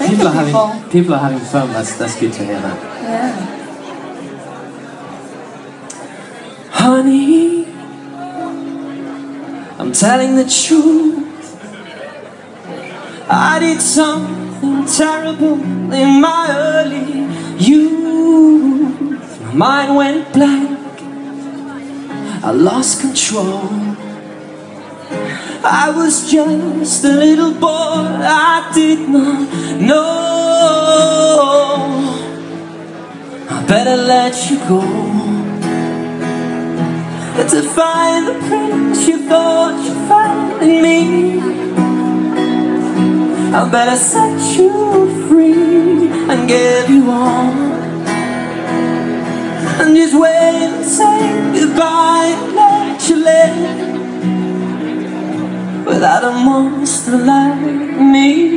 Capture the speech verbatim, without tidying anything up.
people are having people. people are having fun. That's that's good to hear that. Yeah. Honey, I'm telling the truth. I did something terrible in my early youth. My mind went blank. I lost control. I was just a little boy. I did not know. I better let you go. To find the prince you thought you found in me, I better set you free and give you all, and just wait and say goodbye and let you live without a monster like me.